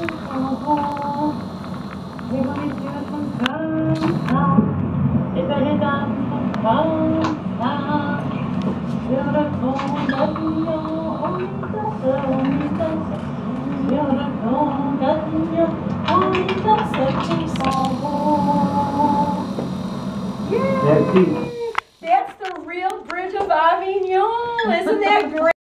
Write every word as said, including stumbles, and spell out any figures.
That's the real Bridge of Avignon. Isn't that great?